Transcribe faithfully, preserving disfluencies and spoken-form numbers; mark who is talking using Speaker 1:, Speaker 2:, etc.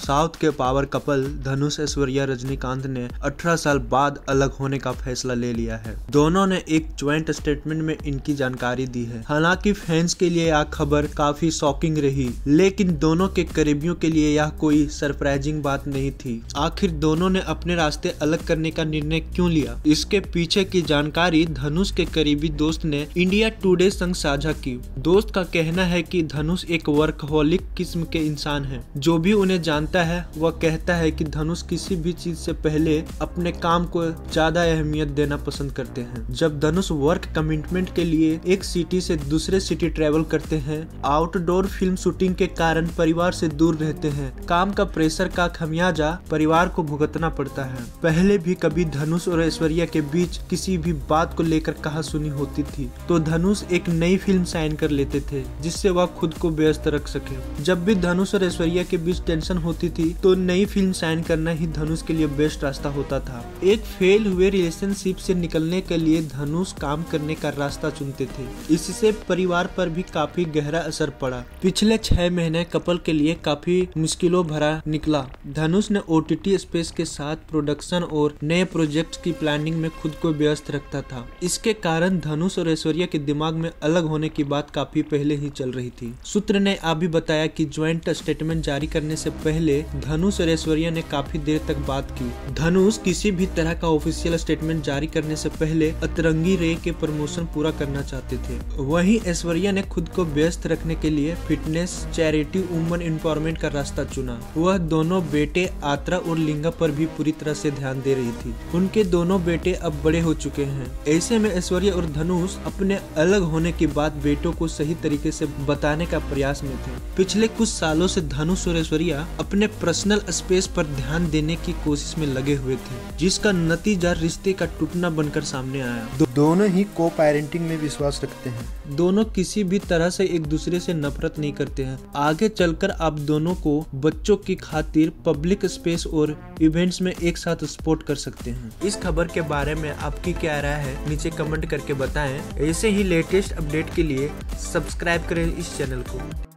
Speaker 1: South के power couple Dhanush Aishwarya Rajinikanth ने अठारह साल बाद अलग होने का फैसला ले लिया है। दोनों ने एक ज्वाइंट स्टेटमेंट में इनकी जानकारी दी है। हालांकि फैंस के लिए यह खबर काफी शॉकिंग रही, लेकिन दोनों के करीबियों के लिए यह कोई सरप्राइजिंग बात नहीं थी। आखिर दोनों ने अपने रास्ते अलग करने का निर्णय क्यों लिया, इसके पीछे की जानकारी धनुष के करीबी दोस्त ने इंडिया टुडे संग साझा की। दोस्त का कहना है कि धनुष एक वर्कहोलिक किस्म के इंसान हैं। जो भी उन्हें जानता है वह कहता है कि धनुष किसी भी चीज से पहले अपने काम को ज्यादा अहमियत देना पसंद करते हैं। जब धनुष वर्क कमिटमेंट के लिए एक सिटी से दूसरे सिटी ट्रेवल करते हैं, आउटडोर फिल्म शूटिंग के कारण परिवार से दूर रहते हैं, काम का प्रेशर का खमियाजा परिवार को भुगतना पड़ता है। पहले भी कभी धनुष और ऐश्वर्या के बीच किसी भी बात को लेकर कहा सुनी होती थी तो धनुष एक नई फिल्म साइन कर लेते थे जिससे वह खुद को व्यस्त रख सके। जब भी धनुष और ऐश्वर्या के बीच टेंशन होती थी तो नई फिल्म साइन करना ही धनुष के लिए बेस्ट रास्ता होता था। एक फेल हुए रिलेशनशिप से निकलने के लिए धनुष काम करने का रास्ता चुनते थे। इससे परिवार पर भी काफी गहरा असर पड़ा। पिछले छह महीने कपल के लिए काफी मुश्किलों भरा निकला। धनुष ने ओटीटी स्पेस के साथ प्रोडक्शन और नए प्रोजेक्ट की प्लानिंग में खुद को व्यस्त रखता था। इसके कारण धनुष और ऐश्वर्या के दिमाग में अलग होने की बात काफी पहले ही चल रही थी। सूत्र ने अभी बताया कि ज्वाइंट स्टेटमेंट जारी करने से पहले धनुष और ऐश्वर्या ने काफी देर तक बात की। धनुष किसी भी तरह का ऑफिशियल स्टेटमेंट जारी करने से पहले अतरंगी रे के प्रमोशन पूरा करना चाहते थे। वहीं ऐश्वर्या ने खुद को व्यस्त रखने के लिए फिटनेस, चैरिटी, वुमन एम्पावरमेंट का रास्ता चुना। वह दोनों बेटे आत्रा और लिंगा पर भी पूरी तरह से ध्यान दे रही थी। उनके दोनों बेटे अब बड़े हो चुके हैं। ऐसे में ऐश्वर्या और धनुष अपने अलग होने की बात बेटों को सही तरीके से बताने का प्रयास में थे। पिछले कुछ सालों से धनुष और ऐश्वर्या अपने पर्सनल स्पेस पर ध्यान देने की कोशिश में लगे हुए थे, जिसका नतीजा रिश्ते का टूटना बनकर सामने आया।
Speaker 2: दो, दोनों ही को पेरेंटिंग में विश्वास रखते हैं।
Speaker 1: दोनों किसी भी तरह से एक दूसरे से नफरत नहीं करते हैं। आगे चलकर आप दोनों को बच्चों की खातिर पब्लिक स्पेस और इवेंट्स में एक साथ सपोर्ट कर सकते हैं। इस खबर के बारे में आपकी क्या राय है, नीचे कमेंट करके बताएं। ऐसे ही लेटेस्ट अपडेट के लिए सब्सक्राइब करें इस चैनल को।